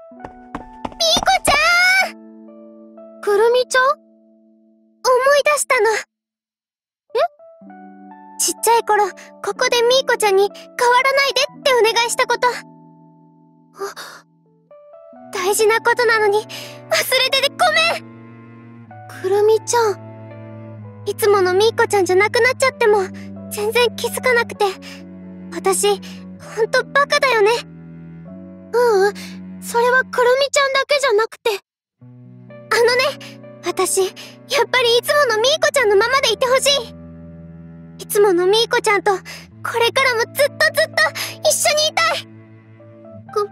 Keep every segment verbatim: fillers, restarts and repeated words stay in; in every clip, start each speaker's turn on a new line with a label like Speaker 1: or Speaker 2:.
Speaker 1: ミコちゃん！くるみちゃん？思い出したの。え？ちっちゃい頃、ここでミーコちゃんに変わらないでってお願いしたこと。大事なことなのに、忘れててごめん！くるみちゃん。いつものミーコちゃんじゃなくなっちゃっても、全然気づかなくて。私、ほんとバカだよね。ううん、それはくるみちゃんだけじゃなくて。あのね、私、やっぱりいつものミーコちゃんのままでいてほしい。いつものミーコちゃんと、これからもずっとずっと一緒にいたい。ご、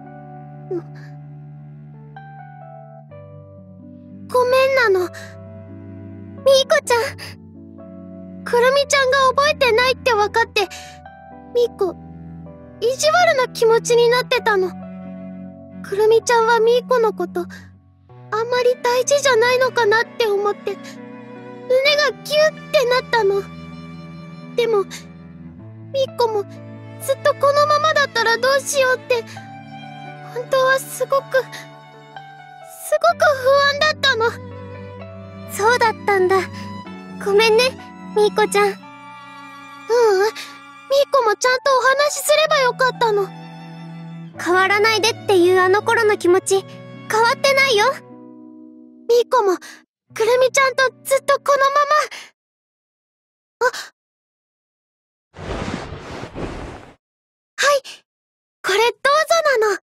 Speaker 1: ごめんなの。ミーコちゃん。くるみちゃんが覚えてないって分かって、ミーコ、意地悪な気持ちになってたの。くるみちゃんはミーコのこと、あんまり大事じゃないのかなって思って、胸がギュッてなったの。でも、ミーコもずっとこのままだったらどうしようって、本当はすごく、すごく不安だったの。そうだったんだ。ごめんね、ミーコちゃん。ううん、ミーコもちゃんとお話しすればよかったの。変わらないでっていうあの頃の気持ち、変わってないよ。ミーコも、くるみちゃんとずっとこのまま。あ、はい、これどうぞなの。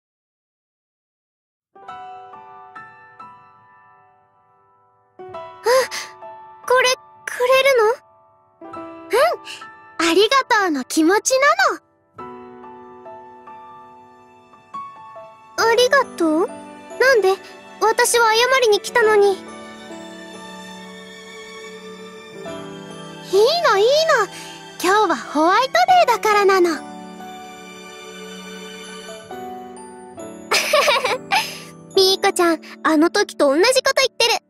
Speaker 1: あ、これ、くれるの？うん、ありがとうの気持ちなの。ありがとう？なんで？私は謝りに来たのに。いいのいいの。今日はホワイトデーだからなの。ミーコちゃん、あの時と同じこと言ってる。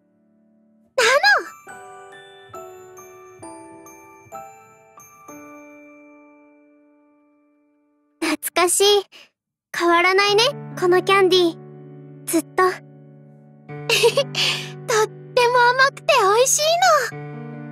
Speaker 1: なの。懐かしい。変わらないね、このキャンディー。ずっと。とっても甘くて美味しいの。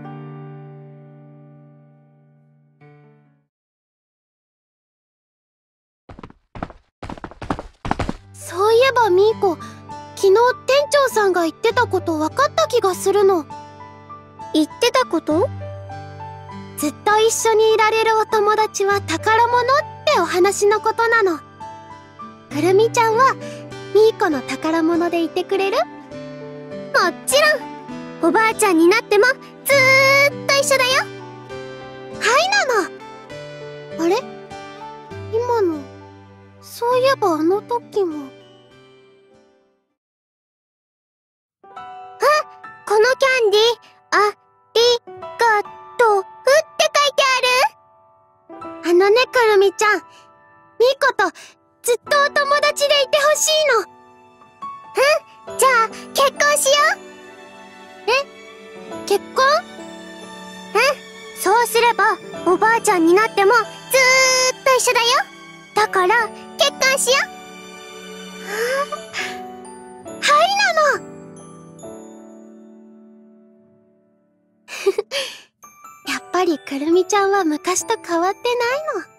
Speaker 1: そういえばミーコ、昨日店長さんが言ってたこと分かった気がするの。言ってたこと？ずっと一緒にいられるお友達は宝物ってお話のことなの。くるみちゃんはミーコの宝物でいてくれる？もちろん。おばあちゃんになってもずーっと一緒だよ。はいなの。あれ？今の、そういえばあの時も。このキャンディー、ありがとうって書いてある？あのね、くるみちゃん。ミーコとずっとお友達でいてほしいの。うん、じゃあ結婚しよう。え？結婚？うん、そうすればおばあちゃんになってもずーっと一緒だよ。だから結婚しよう。はいなの。やっぱりくるみちゃんは昔と変わってないの。